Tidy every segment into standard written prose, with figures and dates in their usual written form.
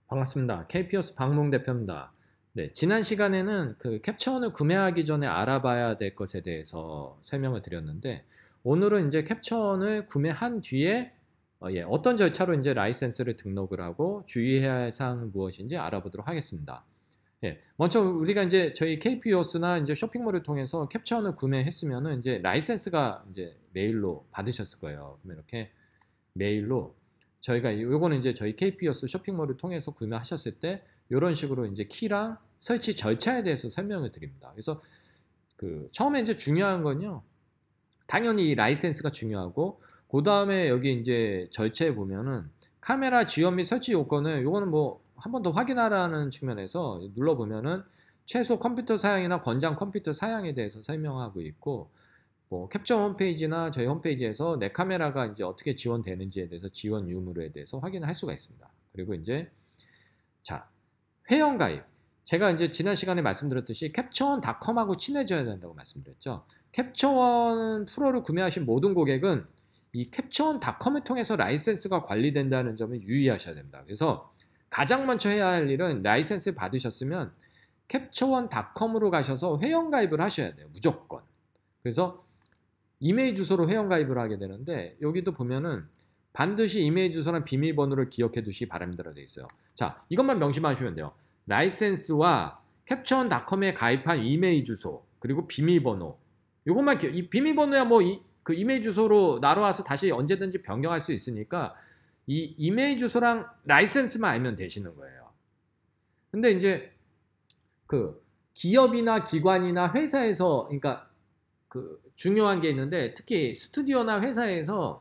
반갑습니다. KPOS 박몽 대표입니다. 네, 지난 시간에는 그 캡처원을 구매하기 전에 알아봐야 될 것에 대해서 설명을 드렸는데, 오늘은 이제 캡처원을 구매한 뒤에 어떤 절차로 이제 라이센스를 등록을 하고 주의해야 할 사항은 무엇인지 알아보도록 하겠습니다. 먼저 우리가 이제 저희 KPOS나 이제 쇼핑몰을 통해서 캡처원을 구매했으면은 이제 라이센스가 이제 메일로 받으셨을 거예요. 그러면 이렇게 메일로 저희가 요거는 이제 저희 KPOS 쇼핑몰을 통해서 구매하셨을 때 이런 식으로 이제 키랑 설치 절차에 대해서 설명을 드립니다. 그래서 그 처음에 이제 중요한 건요. 당연히 이 라이센스가 중요하고 그 다음에 여기 이제 절차에 보면은 카메라 지원 및 설치 요건을 요거는 뭐 한 번 더 확인하라는 측면에서 눌러보면은 최소 컴퓨터 사양이나 권장 컴퓨터 사양에 대해서 설명하고 있고, 뭐 캡처 홈페이지나 저희 홈페이지에서 내 카메라가 이제 어떻게 지원되는지에 대해서 지원 유무에 대해서 확인할 수가 있습니다. 그리고 이제 자, 회원 가입. 제가 이제 지난 시간에 말씀드렸듯이 캡처원닷컴하고 친해져야 된다고 말씀드렸죠. 캡처원 프로를 구매하신 모든 고객은 이 캡처원닷컴을 통해서 라이센스가 관리된다는 점을 유의하셔야 됩니다. 그래서 가장 먼저 해야 할 일은 라이센스 받으셨으면 캡처원닷컴으로 가셔서 회원 가입을 하셔야 돼요. 무조건. 그래서 이메일 주소로 회원 가입을 하게 되는데, 여기도 보면은 반드시 이메일 주소랑 비밀번호를 기억해 두시기 바랍니다라고 되어 있어요. 자, 이것만 명심하시면 돼요. 라이센스와 캡처원닷컴에 가입한 이메일 주소 그리고 비밀번호, 이것만 이 비밀번호야 뭐 그 이메일 주소로 날아와서 다시 언제든지 변경할 수 있으니까 이 이메일 주소랑 라이센스만 알면 되시는 거예요. 근데 이제 그 기업이나 기관이나 회사에서, 그러니까 그 중요한 게 있는데, 특히 스튜디오나 회사에서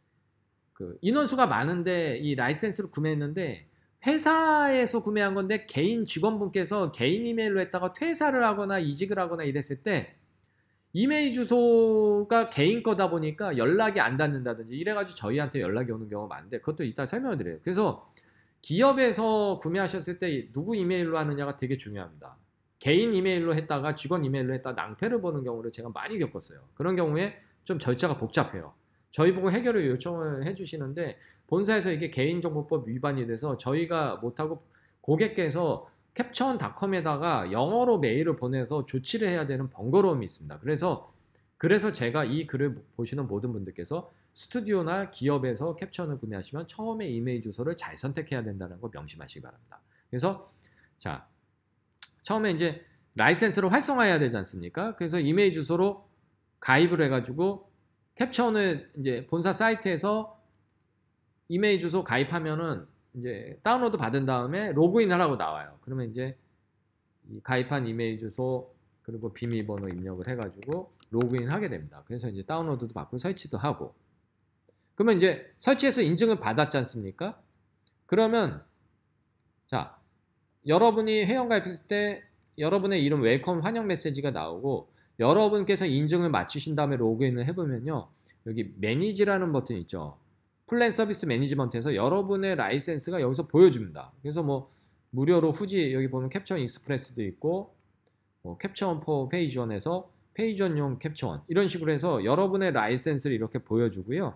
그 인원수가 많은데 이 라이센스를 구매했는데 회사에서 구매한 건데 개인 직원분께서 개인 이메일로 했다가 퇴사를 하거나 이직을 하거나 이랬을 때 이메일 주소가 개인 거다 보니까 연락이 안 닿는다든지 이래가지고 저희한테 연락이 오는 경우가 많은데, 그것도 이따 설명을 드려요. 그래서 기업에서 구매하셨을 때 누구 이메일로 하느냐가 되게 중요합니다. 개인 이메일로 했다가 직원 이메일로 했다가 낭패를 보는 경우를 제가 많이 겪었어요. 그런 경우에 좀 절차가 복잡해요. 저희 보고 해결을 요청을 해주시는데 본사에서 이게 개인정보법 위반이 돼서 저희가 못하고 고객께서 캡처원닷컴에다가 영어로 메일을 보내서 조치를 해야 되는 번거로움이 있습니다. 그래서 제가 이 글을 보시는 모든 분들께서 스튜디오나 기업에서 캡처원을 구매하시면 처음에 이메일 주소를 잘 선택해야 된다는 거 명심하시기 바랍니다. 그래서 자, 처음에 이제 라이센스를 활성화해야 되지 않습니까? 그래서 이메일 주소로 가입을 해가지고 캡처원을 이제 본사 사이트에서 이메일 주소 가입하면은 이제 다운로드 받은 다음에 로그인 하라고 나와요. 그러면 이제 이 가입한 이메일 주소 그리고 비밀번호 입력을 해가지고 로그인 하게 됩니다. 그래서 이제 다운로드도 받고 설치도 하고, 그러면 이제 설치해서 인증을 받았지 않습니까? 그러면 자, 여러분이 회원 가입했을 때 여러분의 이름 웰컴 환영 메시지가 나오고, 여러분께서 인증을 마치신 다음에 로그인을 해보면요, 여기 매니지라는 버튼 있죠. 플랜 서비스 매니지먼트에서 여러분의 라이센스가 여기서 보여줍니다. 그래서 뭐 무료로 후지, 여기 보면 캡처 익스프레스도 있고, 캡처원 포 페이지원에서 페이지원용 캡처원 이런 식으로 해서 여러분의 라이센스를 이렇게 보여주고요.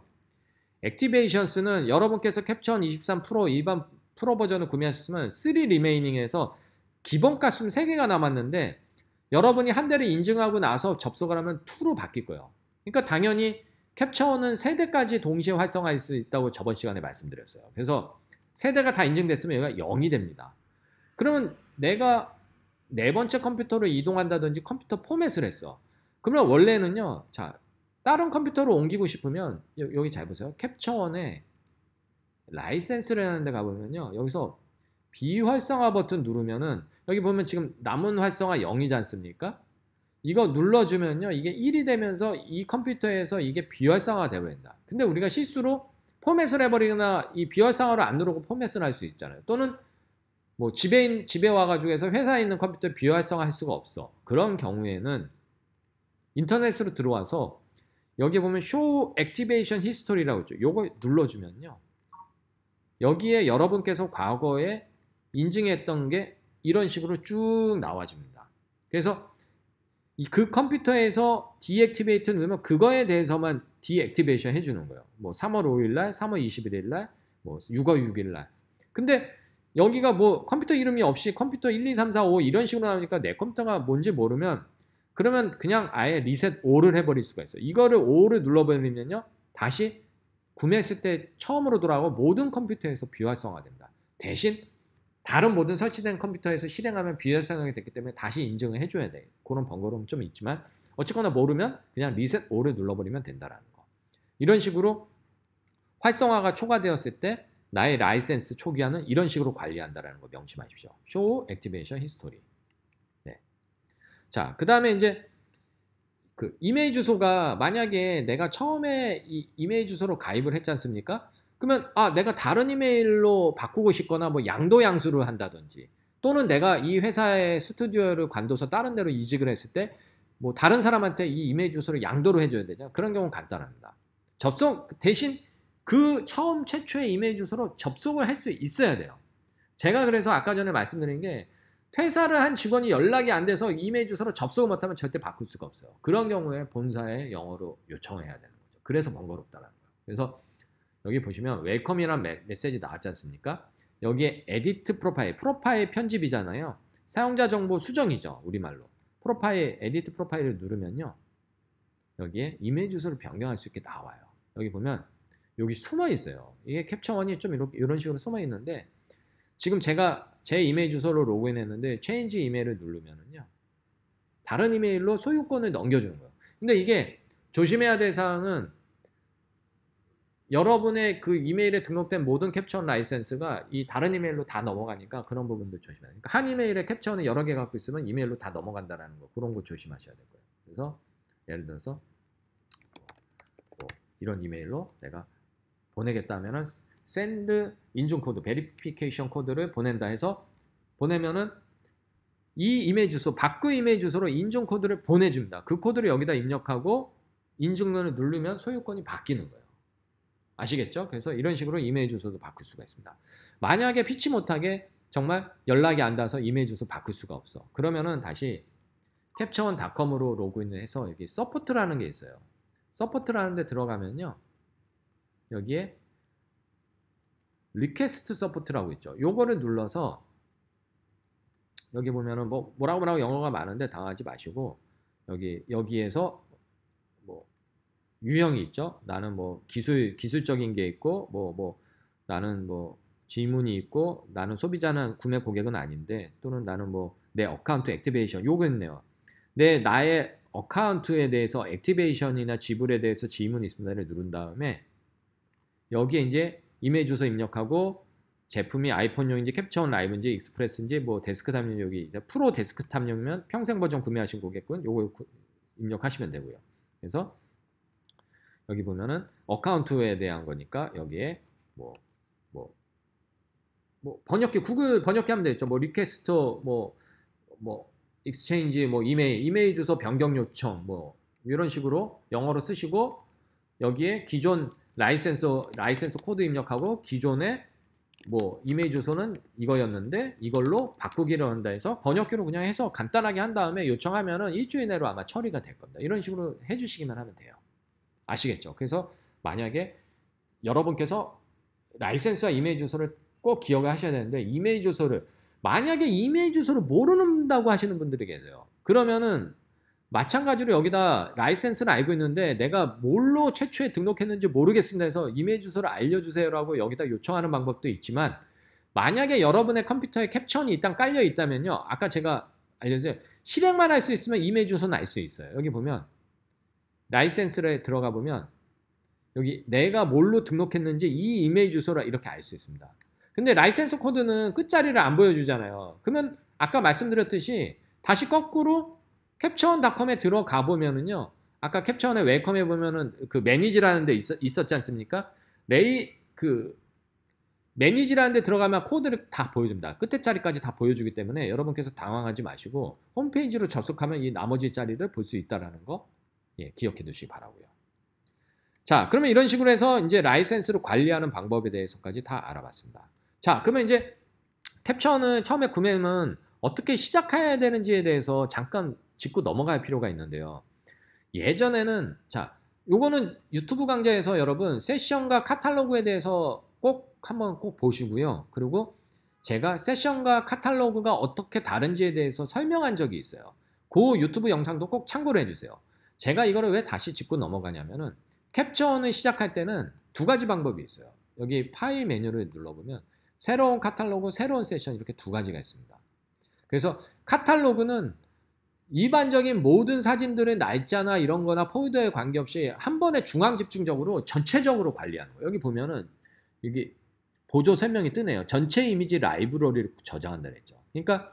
액티베이션스는 여러분께서 캡처원 23 프로 일반 프로 버전을 구매하셨으면 3 리메이닝에서 기본값은 3개가 남았는데 여러분이 한 대를 인증하고 나서 접속을 하면 2로 바뀔 거예요. 그러니까 당연히 캡처원은 3대까지 동시에 활성화할 수 있다고 저번 시간에 말씀드렸어요. 그래서 3대가 다 인증됐으면 여기가 0이 됩니다. 그러면 내가 네 번째 컴퓨터로 이동한다든지 컴퓨터 포맷을 했어. 그러면 원래는요, 자, 다른 컴퓨터로 옮기고 싶으면 여기 잘 보세요. 캡처원에 라이센스라는 데 가보면요, 여기서 비활성화 버튼 누르면은 여기 보면 지금 남은 활성화 0이지 않습니까? 이거 눌러주면요, 이게 1이 되면서 이 컴퓨터에서 이게 비활성화가 되어버린다. 근데 우리가 실수로 포맷을 해버리거나 이 비활성화를 안 누르고 포맷을 할 수 있잖아요. 또는 뭐 집에 와가지고 해서 회사에 있는 컴퓨터 비활성화 할 수가 없어. 그런 경우에는 인터넷으로 들어와서 여기 보면 Show Activation History라고 있죠. 요거 눌러주면요, 여기에 여러분께서 과거에 인증했던 게 이런 식으로 쭉 나와줍니다. 그래서 그 컴퓨터에서 디액티베이트 누르면 그거에 대해서만 디액티베이션 해주는 거예요. 뭐 3월 5일 날, 3월 21일 날, 뭐 6월 6일 날. 근데 여기가 뭐 컴퓨터 이름이 없이 컴퓨터 1, 2, 3, 4, 5 이런 식으로 나오니까 내 컴퓨터가 뭔지 모르면 그러면 그냥 아예 리셋 5를 해버릴 수가 있어요. 이거를 5를 눌러버리면요. 다시 구매했을 때 처음으로 돌아가고 모든 컴퓨터에서 비활성화됩니다. 대신 다른 모든 설치된 컴퓨터에서 실행하면 비활성화가 됐기 때문에 다시 인증을 해줘야 돼요. 그런 번거로움 좀 있지만 어쨌거나 모르면 그냥 리셋 5를 눌러버리면 된다라는 거. 이런 식으로 활성화가 초과되었을 때 나의 라이센스 초기화는 이런 식으로 관리한다라는 거 명심하십시오. Show Activation History. 네. 자, 그 다음에 이제 그 이메일 주소가 만약에 내가 처음에 이 이메일 주소로 가입을 했지 않습니까? 그러면 내가 다른 이메일로 바꾸고 싶거나 뭐 양도양수를 한다든지 또는 내가 이 회사의 스튜디오를 관둬서 다른 데로 이직을 했을 때 뭐 다른 사람한테 이 이메일 주소를 양도를 해줘야 되잖아요. 그런 경우는 간단합니다. 접속 대신 그 처음 최초의 이메일 주소로 접속을 할 수 있어야 돼요. 제가 그래서 아까 전에 말씀드린 게 퇴사를 한 직원이 연락이 안 돼서 이메일 주소로 접속을 못하면 절대 바꿀 수가 없어요. 그런 경우에 본사에 영어로 요청해야 되는 거죠. 그래서 번거롭다는 거예요. 그래서 여기 보시면 웰컴이라는 메시지 나왔지 않습니까? 여기에 에디트 프로파일 편집이잖아요. 사용자 정보 수정이죠. 우리말로. 에디트 프로파일을 누르면요. 여기에 이메일 주소를 변경할 수 있게 나와요. 여기 보면 여기 숨어 있어요. 이게 캡처원이 좀 이런 식으로 숨어 있는데 지금 제가 제 이메일 주소로 로그인했는데 체인지 이메일을 누르면은요. 다른 이메일로 소유권을 넘겨주는 거예요. 근데 이게 조심해야 될 사항은 여러분의 그 이메일에 등록된 모든 캡처원 라이센스가 이 다른 이메일로 다 넘어가니까 그런 부분도 조심해야 돼요. 그러니까 한 이메일에 캡처원을 여러 개 갖고 있으면 이메일로 다 넘어간다는 거. 그런 거 조심하셔야 될 거예요. 그래서 예를 들어서 뭐 이런 이메일로 내가 보내겠다 하면은 send 인증 코드, 베리피케이션 코드를 보낸다 해서 보내면은 이 이메일 주소, 바꾸 이메일 주소로 인증 코드를 보내줍니다. 그 코드를 여기다 입력하고 인증론을 누르면 소유권이 바뀌는 거예요. 아시겠죠? 그래서 이런 식으로 이메일 주소도 바꿀 수가 있습니다. 만약에 피치 못하게 정말 연락이 안 닿아서 이메일 주소 바꿀 수가 없어. 그러면은 다시 캡처원닷컴으로 로그인을 해서 여기 서포트라는 게 있어요. 서포트라는 데 들어가면요. 여기에 리퀘스트 서포트라고 있죠. 요거를 눌러서 여기 보면은 뭐라고 영어가 많은데 당하지 마시고 여기에서 뭐 유형이 있죠. 나는 뭐 기술적인 게 있고 나는 뭐 질문이 있고 나는 소비자는 구매 고객은 아닌데 또는 나는 뭐 내 어카운트 액티베이션 요거 있네요. 나의 어카운트에 대해서 액티베이션이나 지불에 대해서 질문이 있습니다를 누른 다음에 여기에 이제 이메일 주소 입력하고 제품이 아이폰용인지 캡처원 라이브인지 익스프레스인지 뭐 데스크탑용 여기 프로 데스크탑용이면 평생 버전 구매하신 고객분 요거 입력하시면 되고요. 그래서 여기 보면은 어카운트에 대한 거니까 여기에 뭐 번역기 구글 번역기 하면 되겠죠. 뭐 리퀘스트 뭐 익스체인지 뭐 이메일 주소 변경 요청 뭐 이런 식으로 영어로 쓰시고 여기에 기존 라이센스 코드 입력하고 기존의 뭐 이메일 주소는 이거였는데 이걸로 바꾸기를 한다 해서 번역기로 그냥 해서 간단하게 한 다음에 요청하면은 일주일 내로 아마 처리가 될 겁니다. 이런 식으로 해주시기만 하면 돼요. 아시겠죠? 그래서 만약에 여러분께서 라이센스와 이메일 주소를 꼭 기억을 하셔야 되는데 만약에 이메일 주소를 모른다고 하시는 분들이 계세요. 그러면은 마찬가지로 여기다 라이센스를 알고 있는데 내가 뭘로 최초에 등록했는지 모르겠습니다 해서 이메일 주소를 알려주세요라고 여기다 요청하는 방법도 있지만 만약에 여러분의 컴퓨터에 캡처원이 일단 깔려 있다면요. 아까 제가 알려주세요. 실행만 할 수 있으면 이메일 주소는 알 수 있어요. 여기 보면 라이센스에 들어가 보면 여기 내가 뭘로 등록했는지 이 이메일 주소라 이렇게 알 수 있습니다. 근데 라이센스 코드는 끝자리를 안 보여주잖아요. 그러면 아까 말씀드렸듯이 다시 거꾸로 캡처원닷컴에 들어가 보면은요. 아까 캡처원의 웰컴에 보면은 그 매니지라는 데 있었지 않습니까? 매니지라는 데 들어가면 코드를 다 보여줍니다. 끝에 자리까지 다 보여주기 때문에 여러분께서 당황하지 마시고 홈페이지로 접속하면 이 나머지 자리를 볼 수 있다는 거 기억해 두시기 바라고요. 자, 그러면 이런 식으로 해서 이제 라이센스를 관리하는 방법에 대해서까지 다 알아봤습니다. 자, 그러면 이제 캡처는 처음에 구매는 어떻게 시작해야 되는지에 대해서 잠깐 짚고 넘어갈 필요가 있는데요. 예전에는 요거는 유튜브 강좌에서 여러분 세션과 카탈로그에 대해서 한번 꼭 보시고요. 그리고 제가 세션과 카탈로그가 어떻게 다른지에 대해서 설명한 적이 있어요. 그 유튜브 영상도 꼭 참고를 해주세요. 제가 이거를 왜 다시 짚고 넘어가냐면은 캡처원을 시작할 때는 두 가지 방법이 있어요. 여기 파일 메뉴를 눌러보면 새로운 카탈로그, 새로운 세션 이렇게 두 가지가 있습니다. 그래서 카탈로그는 일반적인 모든 사진들의 날짜나 이런 거나 폴더에 관계없이 한 번에 중앙 집중적으로 전체적으로 관리하는 거예요. 여기 보면은 여기 보조 설명이 뜨네요. 전체 이미지 라이브러리를 저장한다 그랬죠. 그러니까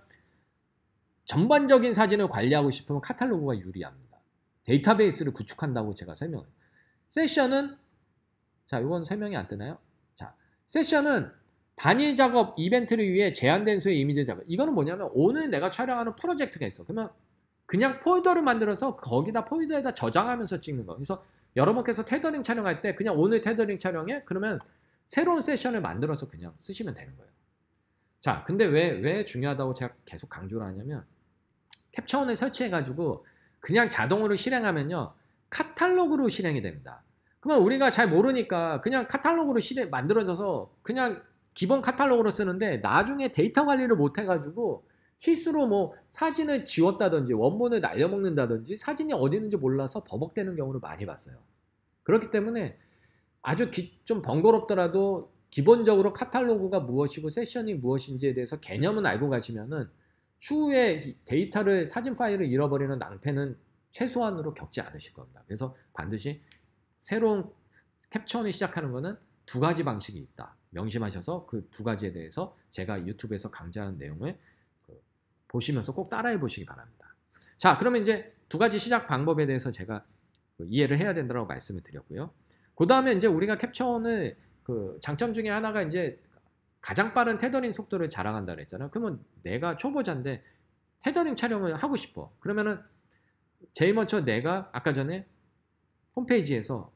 전반적인 사진을 관리하고 싶으면 카탈로그가 유리합니다. 데이터베이스를 구축한다고 제가 설명해요. 세션은 자, 이건 설명이 안 뜨나요? 자, 세션은 단일 작업 이벤트를 위해 제한된 수의 이미지 작업. 이거는 뭐냐면 오늘 내가 촬영하는 프로젝트가 있어. 그러면 그냥 폴더를 만들어서 거기다 폴더에다 저장하면서 찍는 거. 그래서 여러분께서 테더링 촬영할 때 그냥 오늘 테더링 촬영해? 그러면 새로운 세션을 만들어서 그냥 쓰시면 되는 거예요. 자, 근데 왜 중요하다고 제가 계속 강조를 하냐면 캡처원을 설치해가지고 그냥 자동으로 실행하면요. 카탈로그로 실행이 됩니다. 그러면 우리가 잘 모르니까 그냥 카탈로그로 만들어져서 그냥 기본 카탈로그로 쓰는데 나중에 데이터 관리를 못 해가지고 실수로 뭐 사진을 지웠다든지 원본을 날려먹는다든지 사진이 어디 있는지 몰라서 버벅대는 경우를 많이 봤어요. 그렇기 때문에 아주 좀 번거롭더라도 기본적으로 카탈로그가 무엇이고 세션이 무엇인지에 대해서 개념은 알고 가시면은 추후에 데이터를 사진 파일을 잃어버리는 낭패는 최소한으로 겪지 않으실 겁니다. 그래서 반드시 새로운 캡처원을 시작하는 거는 두 가지 방식이 있다. 명심하셔서 그 두 가지에 대해서 제가 유튜브에서 강좌하는 내용을 보시면서 꼭 따라해 보시기 바랍니다. 자, 그러면 이제 두 가지 시작 방법에 대해서 제가 이해를 해야 된다고 말씀을 드렸고요. 그 다음에 이제 우리가 캡처원을 장점 중에 하나가 이제 가장 빠른 테더링 속도를 자랑한다 그랬잖아요. 그러면 내가 초보자인데 테더링 촬영을 하고 싶어. 그러면은 제일 먼저 내가 아까 전에 홈페이지에서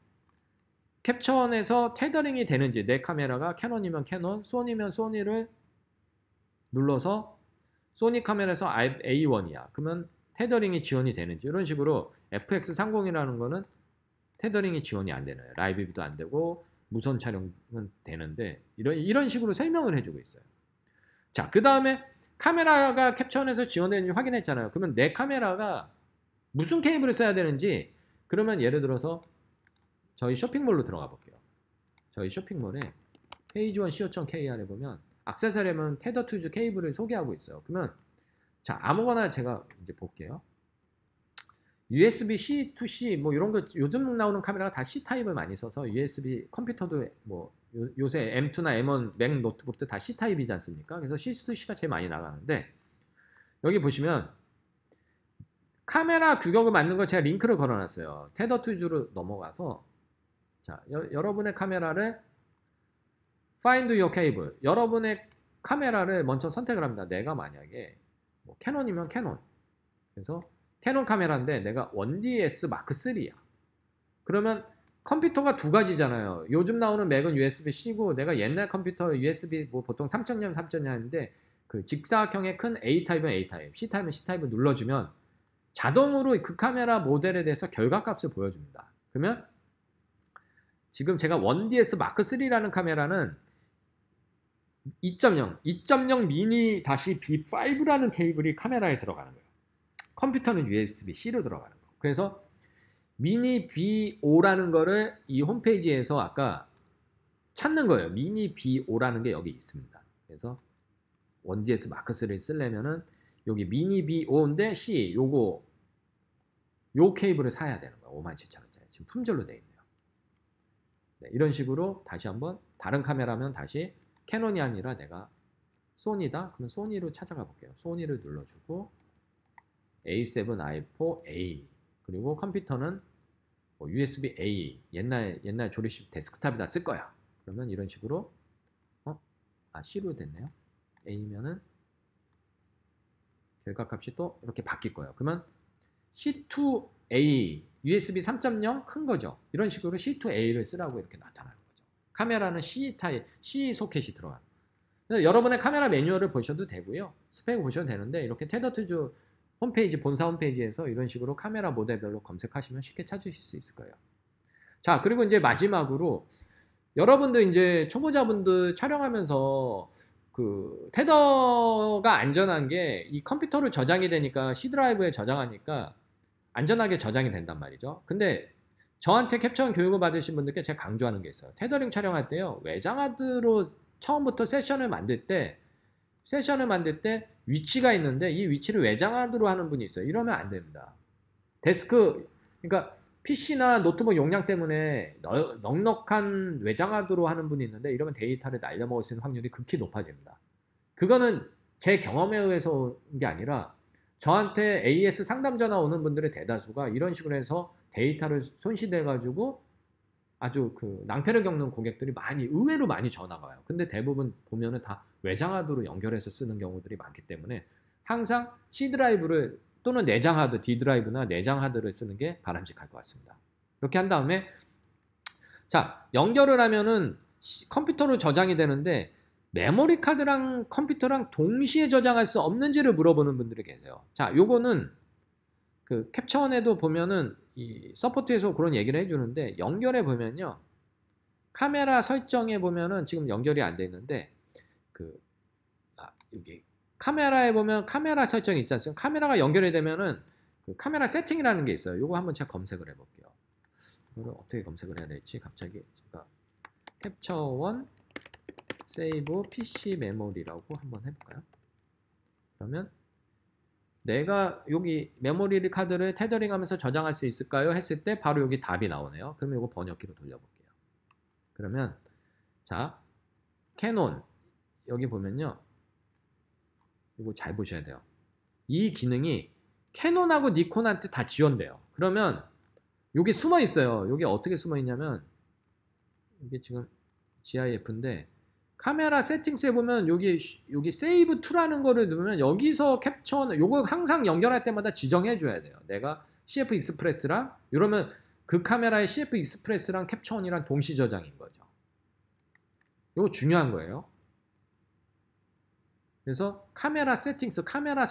캡처원에서 테더링이 되는지 내 카메라가 캐논이면 캐논, 소니면 소니를 눌러서 소니 카메라에서 A1이야. 그러면 테더링이 지원이 되는지 이런 식으로 FX30이라는 거는 테더링이 지원이 안 되나요? 라이브 뷰도 안 되고 무선 촬영은 되는데 이런 식으로 설명을 해주고 있어요. 자, 그 다음에 카메라가 캡처원에서 지원되는지 확인했잖아요. 그러면 내 카메라가 무슨 케이블을 써야 되는지 그러면 예를 들어서 저희 쇼핑몰로 들어가 볼게요. 저희 쇼핑몰에 페이지원 co.kr에 보면 액세서리하면 테더 투즈 케이블을 소개하고 있어요. 그러면 자, 아무거나 제가 이제 볼게요. USB-C to C 뭐 이런 거 요즘 나오는 카메라가 다 C 타입을 많이 써서 USB 컴퓨터도 뭐 요새 M2나 M1 맥 노트북도 다 C 타입이지 않습니까? 그래서 C to C가 제일 많이 나가는데 여기 보시면 카메라 규격을 맞는 거 제가 링크를 걸어놨어요. 테더 투즈로 넘어가서 자, 여러분의 카메라를 Find your cable. 여러분의 카메라를 먼저 선택을 합니다. 내가 만약에 뭐 캐논이면 캐논. 그래서 캐논 카메라인데 내가 1DS 마크 3야. 그러면 컴퓨터가 두 가지잖아요. 요즘 나오는 맥은 USB-C고 내가 옛날 컴퓨터 USB 뭐 보통 3.0, 3.0인데 그 직사각형의 큰 A 타입은 A 타입, C 타입은 C 타입을 눌러주면 자동으로 그 카메라 모델에 대해서 결과값을 보여줍니다. 그러면 지금 제가 1DS 마크 3라는 카메라는 2.0 미니 -B5라는 케이블이 카메라에 들어가는 거예요. 컴퓨터는 USB-C로 들어가는 거. 그래서 미니 B5라는 거를 이 홈페이지에서 아까 찾는 거예요. 미니 B5라는 게 여기 있습니다. 그래서 1DS 마크 3를 쓰려면은 여기 미니 B5인데 C 요 케이블을 사야 되는 거예요. 57,000원짜리. 지금 품절로 되어 있네요. 네, 이런 식으로 다시 한번 다른 카메라면 다시 캐논이 아니라 내가 소니다. 그러면 소니로 찾아가 볼게요. 소니를 눌러주고 A7, i4, A 그리고 컴퓨터는 뭐 USB A 옛날 조립식 데스크탑에다 쓸 거야. 그러면 이런 식으로 C로 됐네요. A면은 결과값이 또 이렇게 바뀔 거예요. 그러면 C2A USB 3.0 큰 거죠. 이런 식으로 C2A를 쓰라고 이렇게 나타나는 거죠. 카메라는 C 타입, C 소켓이 들어가는. 그래서 여러분의 카메라 매뉴얼을 보셔도 되고요. 스펙 보셔도 되는데 이렇게 테더투즈 홈페이지 본사 홈페이지에서 이런 식으로 카메라 모델별로 검색하시면 쉽게 찾으실 수 있을 거예요. 자, 그리고 이제 마지막으로 여러분들 이제 초보자분들 촬영하면서 그 테더가 안전한 게 이 컴퓨터로 저장이 되니까 C 드라이브에 저장하니까 안전하게 저장이 된단 말이죠. 근데 저한테 캡처원 교육을 받으신 분들께 제가 강조하는 게 있어요. 테더링 촬영할 때요. 외장 하드로 처음부터 세션을 만들 때 위치가 있는데 이 위치를 외장 하드로 하는 분이 있어요. 이러면 안 됩니다. 데스크, 그러니까 PC나 노트북 용량 때문에 넉넉한 외장 하드로 하는 분이 있는데 이러면 데이터를 날려먹을 수 있는 확률이 극히 높아집니다. 그거는 제 경험에 의해서 온 게 아니라 저한테 AS 상담 전화 오는 분들의 대다수가 이런 식으로 해서 데이터를 손실해가지고 아주 그 낭패를 겪는 고객들이 의외로 많이 전화가 와요. 근데 대부분 보면은 다 외장 하드로 연결해서 쓰는 경우들이 많기 때문에 항상 C 드라이브를 또는 내장 하드, D 드라이브나 내장 하드를 쓰는 게 바람직할 것 같습니다. 이렇게 한 다음에 자, 연결을 하면은 컴퓨터로 저장이 되는데 메모리 카드랑 컴퓨터랑 동시에 저장할 수 없는지를 물어보는 분들이 계세요. 자, 요거는 그 캡처원에도 보면은 이 서포트에서 그런 얘기를 해주는데 연결해 보면요. 카메라 설정에 보면은 지금 연결이 안 돼 있는데 여기 카메라에 보면 카메라 설정이 있지 않습니까? 카메라가 연결이 되면은 그 카메라 세팅이라는 게 있어요. 요거 한번 제가 검색을 해볼게요. 이거를 어떻게 검색을 해야 될지 갑자기 제가 캡처원 세이브 PC 메모리라고 한번 해볼까요? 그러면 내가 여기 메모리 카드를 테더링하면서 저장할 수 있을까요? 했을 때 바로 여기 답이 나오네요. 그러면 이거 번역기로 돌려볼게요. 그러면 자, 캐논 여기 보면요. 이거 잘 보셔야 돼요. 이 기능이 캐논하고 니콘한테 다 지원돼요. 그러면 여기 숨어 있어요. 여기 어떻게 숨어 있냐면 이게 지금 GIF인데 카메라 세팅스에 보면 여기 세이브 투라는 거를 누르면 여기서 캡처는 요거 항상 연결할 때마다 지정해 줘야 돼요. 내가 CF 익스프레스랑 이러면 그 카메라의 CF 익스프레스랑 캡처원이랑 동시 저장인 거죠. 요거 중요한 거예요. 그래서 카메라 세팅스, 카메라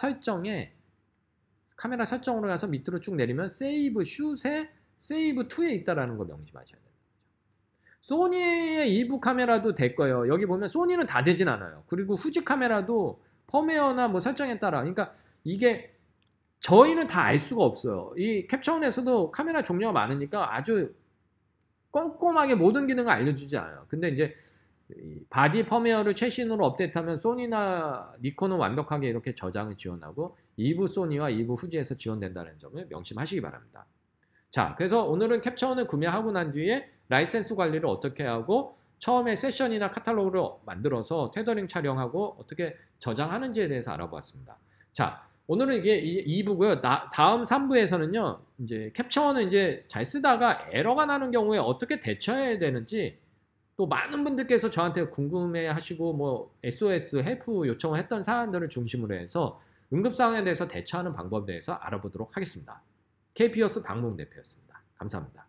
설정으로 가서 밑으로 쭉 내리면 세이브 슛에 세이브 투에 있다라는 거 명심하셔야 돼요. 소니의 이브 카메라도 될 거예요. 여기 보면 소니는 다 되진 않아요. 그리고 후지 카메라도 펌웨어나 뭐 설정에 따라, 그러니까 이게 저희는 다 알 수가 없어요. 이 캡처원에서도 카메라 종류가 많으니까 아주 꼼꼼하게 모든 기능을 알려주지 않아요. 근데 이제 바디 펌웨어를 최신으로 업데이트하면 소니나 니콘은 완벽하게 이렇게 저장을 지원하고 이브 소니와 이브 후지에서 지원된다는 점을 명심하시기 바랍니다. 자, 그래서 오늘은 캡처원을 구매하고 난 뒤에 라이센스 관리를 어떻게 하고 처음에 세션이나 카탈로그를 만들어서 테더링 촬영하고 어떻게 저장하는지에 대해서 알아보았습니다. 자, 오늘은 이게 2부고요. 다음 3부에서는요. 이제 캡처원을 이제 잘 쓰다가 에러가 나는 경우에 어떻게 대처해야 되는지 또 많은 분들께서 저한테 궁금해 하시고 뭐 SOS 헬프 요청을 했던 사안들을 중심으로 해서 응급상황에 대해서 대처하는 방법에 대해서 알아보도록 하겠습니다. KPOS 박몽 대표였습니다. 감사합니다.